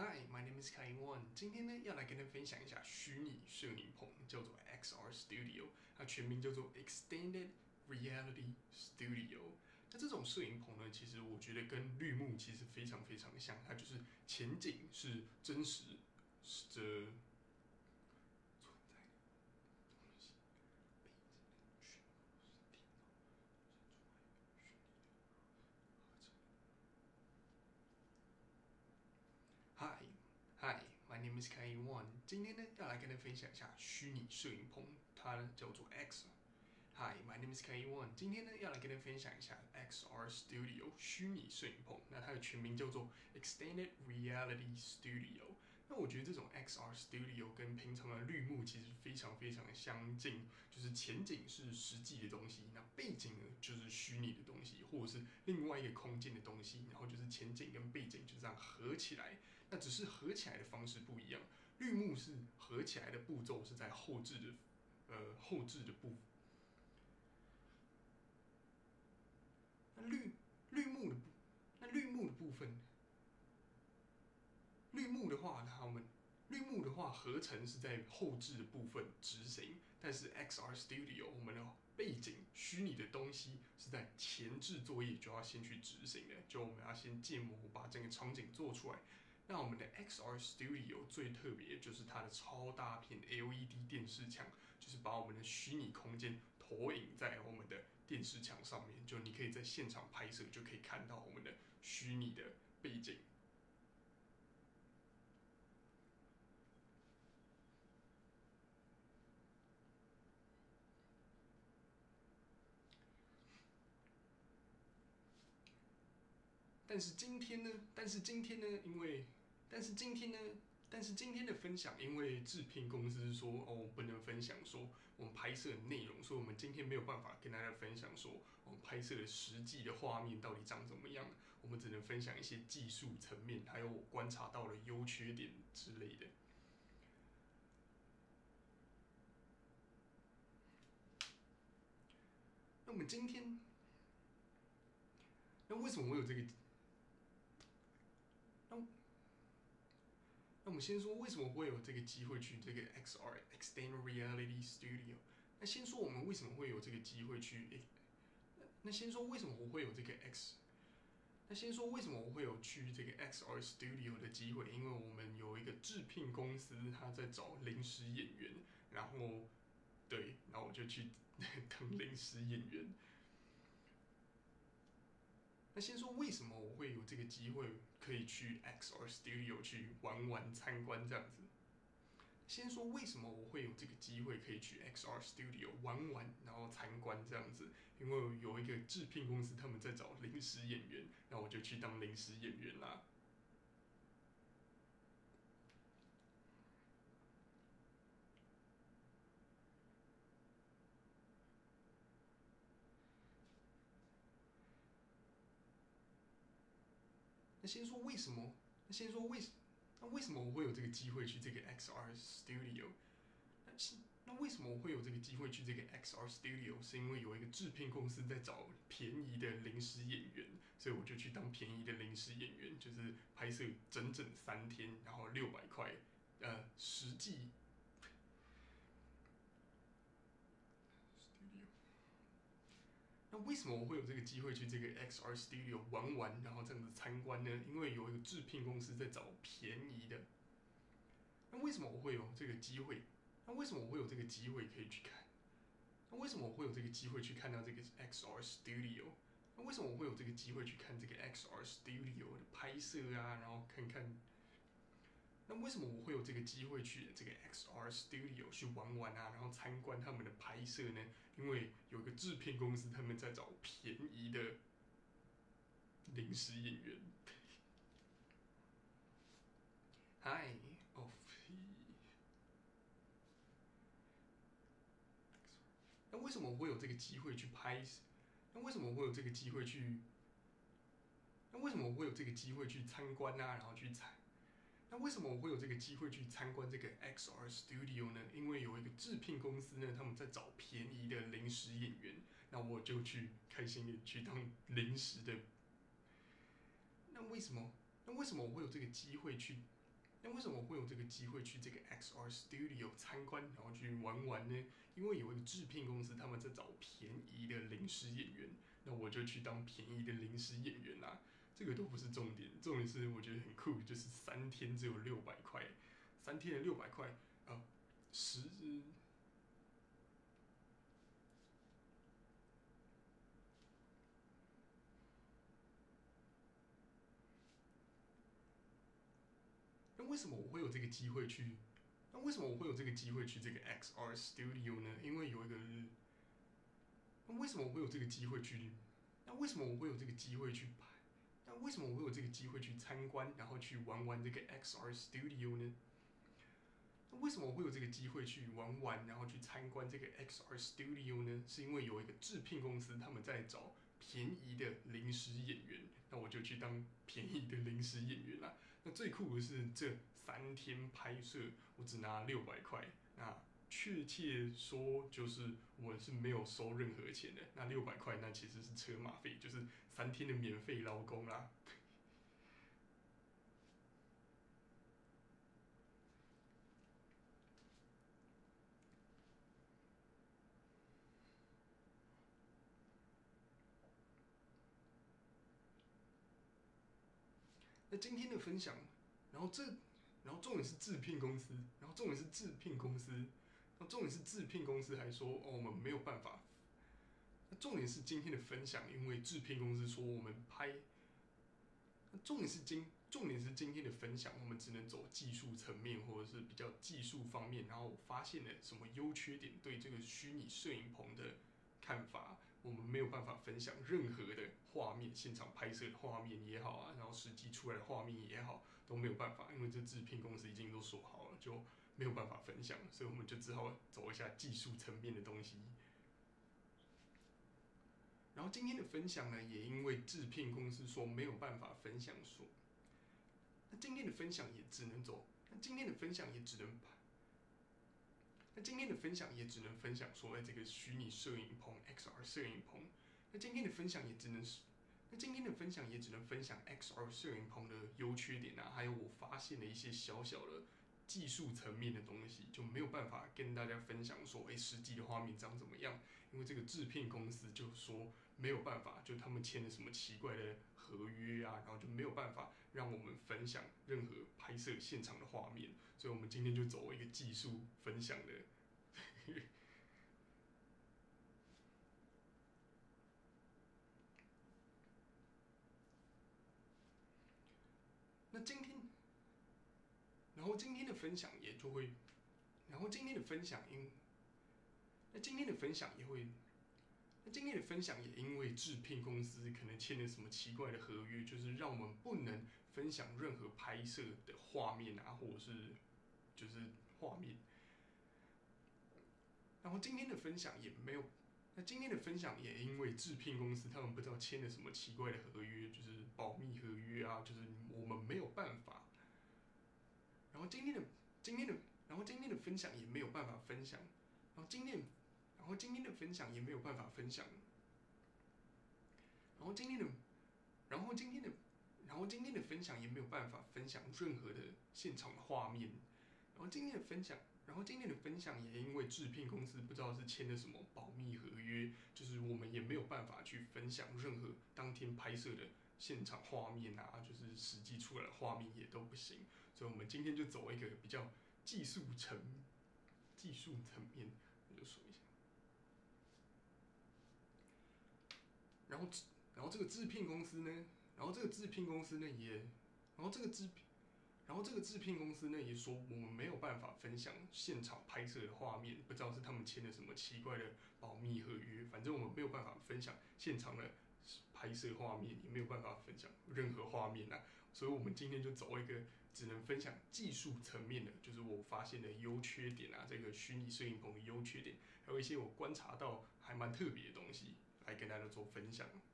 Hi, my name is Kai Wan。今天呢，要来跟大家分享一下虚拟摄影棚，叫做 XR Studio，它全名叫做 Extended Reality Studio。那这种摄影棚呢，其实我觉得跟绿幕其实非常非常像，它就是前景是真实的存在的东西，背景全部是电脑生出来虚拟的合成。Hi, my name is Kai Wan。今天呢，要来跟大家分享一下虚拟摄影棚，它呢叫做 Hi, my name is Kai Wan。今天呢，要来跟大家分享一下 XR Studio 虚拟摄影棚。那它的全名叫做 Extended Reality Studio。那我觉得这种 XR Studio 跟平常的绿幕其实非常非常的相近，就是前景是实际的东西，那背景呢就是虚拟的东西，或者是另外一个空间的东西，然后就是前景跟背景就这样合起来。那只是合起来的方式不一样，绿幕是合起来的步骤是在后置的部分。那绿幕的部分，绿幕的话合成是在后置的部分执行，但是 XR Studio 我们的背景虚拟的东西是在前置作业就要先去执行的，就我们要先建模把整个场景做出来。那我们的 XR Studio 最特别就是它的超大片 LED 电视墙，就是把我们的虚拟空间投影在我们的电视墙上面，就你可以在现场拍摄，就可以看到我们的虚拟的背景。但是今天呢，分享，因为制片公司说不能分享说我们拍摄的内容，所以我们今天没有办法跟大家分享说我们拍摄的实际的画面到底长怎么样，我们只能分享一些技术层面，还有我观察到的优缺点之类的。那我们今天，那为什么我有这个？那我们先说为什么会有这个机会去这个 XR Extended Reality Studio。那先说我们为什么会有这个机会去，那先说为什么我会有这个那先说为什么我会有去这个 XR Studio 的机会，因为我们有一个制片公司，他在找临时演员，然后我就去当临时演员。那先说为什么我会有这个机会可以去 XR Studio 去玩参观这样子。先说为什么我会有这个机会可以去 XR Studio 玩，然后参观这样子，因为有一个制片公司他们在找临时演员，那我就去当临时演员啦。那先说为什么？那为什么我会有这个机会去这个 XR Studio？那为什么我会有这个机会去这个 XR Studio？是因为有一个制片公司在找便宜的临时演员，所以我就去当便宜的临时演员，就是拍摄整3天，然后600块，实际 Studio。那为什么我会有这个机会去这个 XR Studio 玩，然后这样子参观呢？因为有一个制片公司在找便宜的。那为什么我会有这个机会？那为什么我会有这个机会可以去看？那为什么我会有这个机会去看到这个 XR Studio？那为什么我会有这个机会去看这个 XR Studio 的拍摄啊？然后看看。那为什么我会有这个机会去这个 XR Studio 去玩啊，然后参观他们的拍摄呢？因为有一个制片公司他们在找便宜的临时演员。Hi,那为什么我会有这个机会去拍？那为什么我会有这个机会去？那为什么我会有这个机会去参观啊？然后去那为什么我会有这个机会去参观这个 XR Studio 呢？因为有一个制片公司呢，他们在找便宜的临时演员，那我就去开心的去当临时的。那为什么我会有这个机会去？ 那为什么会有这个机会去这个 XR Studio 参观，然后去玩玩呢？因为有一个制片公司他们在找便宜的临时演员，那我就去当便宜的临时演员啦。这个都不是重点，重点是我觉得很酷，就是3天只有600块，3天的600块，10。那为什么我会有这个机会去？那为什么我会有这个机会去这个 XR Studio 呢？因为有一个，那为什么我会有这个机会去？那为什么我会有这个机会去拍？那为什么我会有这个机会去参观，然后去玩玩这个 XR Studio 呢？那为什么我会有这个机会去玩玩，然后去参观这个 XR Studio 呢？是因为有一个制片公司他们在找便宜的临时演员，那我就去当便宜的临时演员啦。那最酷的是这3天拍摄，我只拿600块。那确切说，就是我是没有收任何钱的。那600块，那其实是车马费，就是3天的免费劳工啦。那今天的分享，然后重点是制片公司，然后重点是制片公司，然后重点是制片公司还说，我们没有办法。那重点是今天的分享，因为制片公司说我们拍，重点是今天的分享，我们只能走技术层面或者是比较技术方面，然后我发现了什么优缺点，对这个虚拟摄影棚的看法，我们没有办法分享任何的画面，现场拍摄的画面也好啊，然后实际出来的画面也好，都没有办法，因为这制片公司已经都说好了，就没有办法分享，所以我们就只好走一下技术层面的东西。然后今天的分享呢，也因为制片公司说没有办法分享说，那今天的分享也只能走，那今天的分享也只能，那今天的分享也只能分享说，这个虚拟摄影棚 XR 摄影棚，那今天的分享也只能，那今天的分享也只能分享 XR 摄影棚的优缺点啊，还有我发现的一些小小的技术层面的东西，就没有办法跟大家分享说，实际的画面长怎么样，因为这个制片公司就说没有办法，就他们签了什么奇怪的合约啊，然后就没有办法让我们分享任何拍摄现场的画面，所以我们今天就走一个技术分享的。那今天，然后今天的分享也就会，然后今天的分享那今天的分享也会，那今天的分享也因为制片公司可能签了什么奇怪的合约，就是让我们不能分享任何拍摄的画面啊，或者是就是画面。然后今天的分享也没有，那今天的分享也因为制片公司他们不知道签了什么奇怪的合约，就是保密合约啊，就是我们没有办法。然后今天的今天的然后今天的分享也没有办法分享，然后今天的分享也没有办法分享，然后今天的然后今天的然后今天的分享也没有办法分享任何的现场的画面，然后今天的分享。然后今天的分享也因为制片公司不知道是签了什么保密合约，就是我们也没有办法去分享任何当天拍摄的现场画面啊，就是实际出来的画面也都不行，所以我们今天就走一个比较技术层面，我就说一下。然后这个制片公司呢，然后这个制片公司呢也，然后这个制片。然后这个制片公司呢也说我们没有办法分享现场拍摄的画面，不知道是他们签了什么奇怪的保密合约，反正我们没有办法分享现场的拍摄画面，也没有办法分享任何画面啊，所以我们今天就走一个只能分享技术层面的，就是我发现的优缺点啊，这个虚拟摄影棚的优缺点，还有一些我观察到还蛮特别的东西，来跟大家做分享。